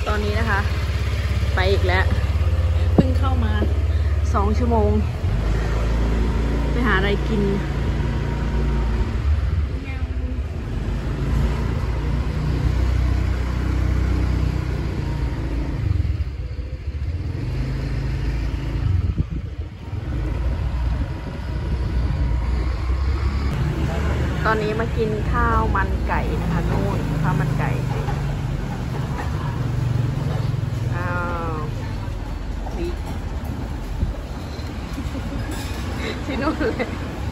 ตอนนี้นะคะไปอีกแล้วเพิ่งเข้ามา2 ชั่วโมงไปหาอะไรกินตอนนี้มากินข้าวมันไก่นะคะนู่นข้าวมันไก่ที่นู่นเลย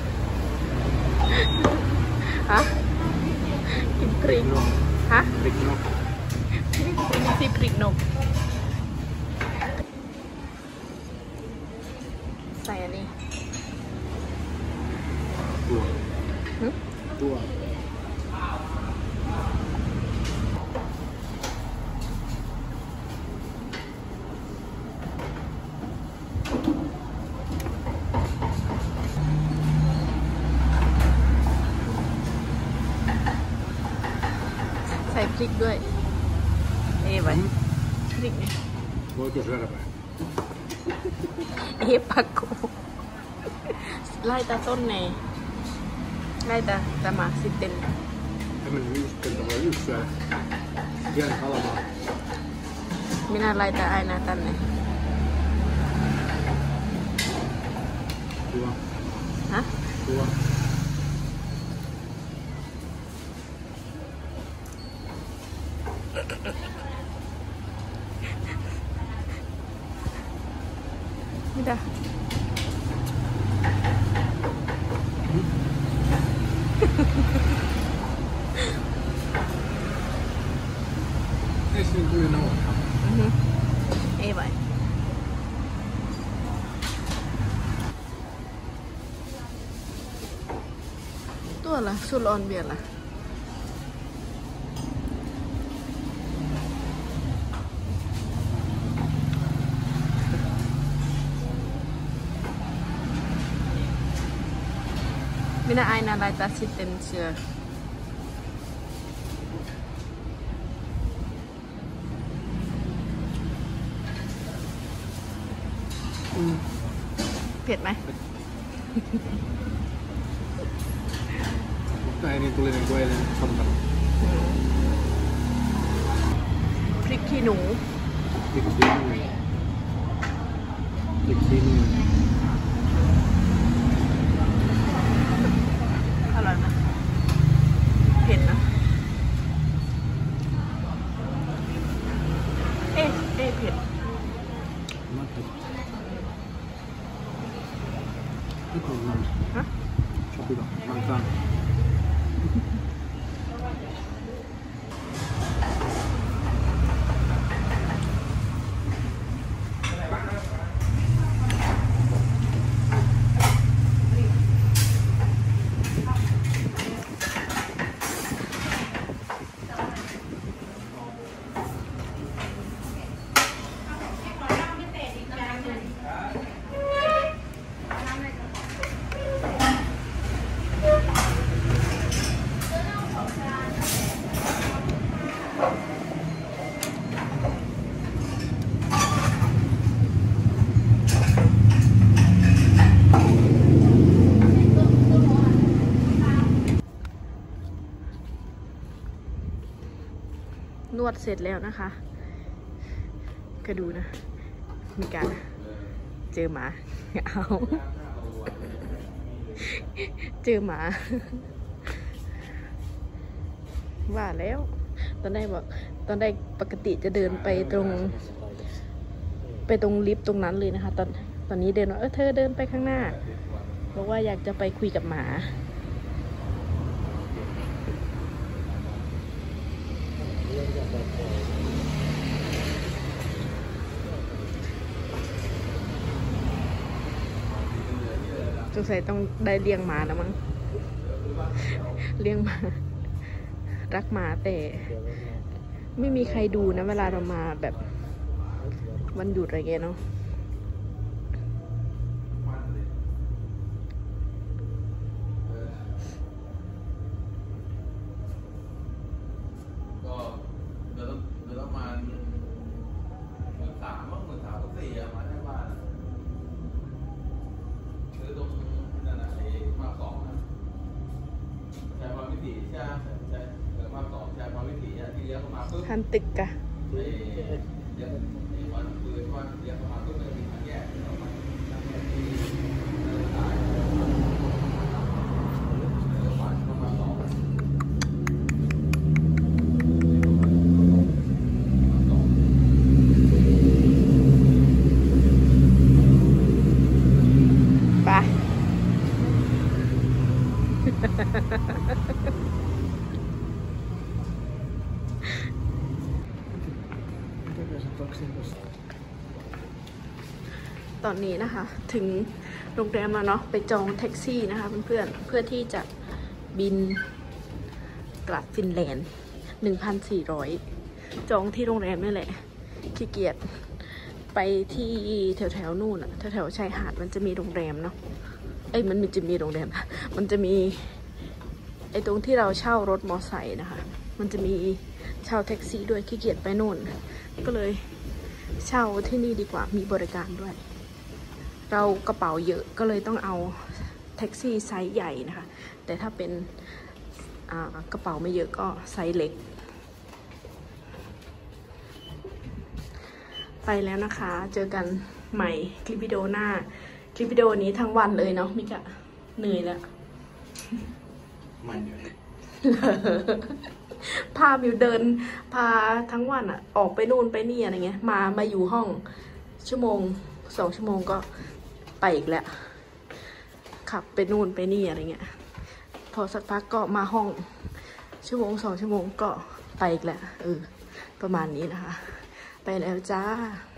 ฮะกินพริกฮะพริกนกนี่สิพริกนกใส่อันนี้ตัวใส่พริกด้วยไว้พริกเนี่ยปักโกไล่ตาต้นเน่ไล่ตามาสิเต็นไม่น่าไล่ตาไอ้นะตันเนี่ยฮะไม่ได้ไว้ตัวละสุดอ่อนเบียร์ละไม่น่าไอ้นะไล่ตาสิเต็นเสือเผ็ดไหม ini tulisan gue yang sempet พริกขี้หนูพริกขี้หนูอร่อยไหมเผ็ดนะเผ็ดฮะชอบดูบางครั้งนวดเสร็จแล้วนะคะก็ดูนะมีการเจอหมาเอาเจอหมาว่าแล้วตอนได้ปกติจะเดินไปตรงลิฟต์ตรงนั้นเลยนะคะตอนนี้เดินว่าเธอเดินไปข้างหน้าบอกว่าอยากจะไปคุยกับหมาสงสัยต้องได้เลี้ยงหมาแล้วมั้งเลี้ยงหมารักหมาแต่ไม่มีใครดูนะเวลาเรามาแบบวันหยุดอะไรเงี้ยเนาะก็เดือนประมาณหันตึกกะไป ตอนนี้นะคะถึงโรงแรมแล้วเนาะไปจองแท็กซี่นะคะเพื่อนๆเพื่อที่จะบินกลับฟินแลนด์ 1,400 จองที่โรงแรมนี่แหละขี้เกียจไปที่แถวๆนู่นอะแถวๆชายหาดมันจะมีโรงแรมเนาะมันจะมีโรงแรมมันจะมีตรงที่เราเช่ารถมอไซค์นะคะมันจะมีเช่าแท็กซี่ด้วยขี้เกียจไปนู่นก็เลยเช่าที่นี่ดีกว่ามีบริการด้วยเรากระเป๋าเยอะก็เลยต้องเอาแท็กซี่ไซส์ใหญ่นะคะแต่ถ้าเป็นกระเป๋าไม่เยอะก็ไซส์เล็กไปแล้วนะคะเจอกันใหม่คลิปวิดีโอหน้าคลิปวิดีโอนี้ทั้งวันเลยเนาะมิกะเหนื่อยแล้วมันอยู่พามิวเดินพาทั้งวันอะออกไปนู่นไปนี่อะไรเงี้ยมาอยู่ห้องชั่วโมง2 ชั่วโมงก็ไปอีกแล้วขับไปนู่นไปนี่อะไรเงี้ยพอสักพักก็มาห้องชั่วโมง2 ชั่วโมงก็ไปอีกแล้วประมาณนี้นะคะไปแล้วจ้า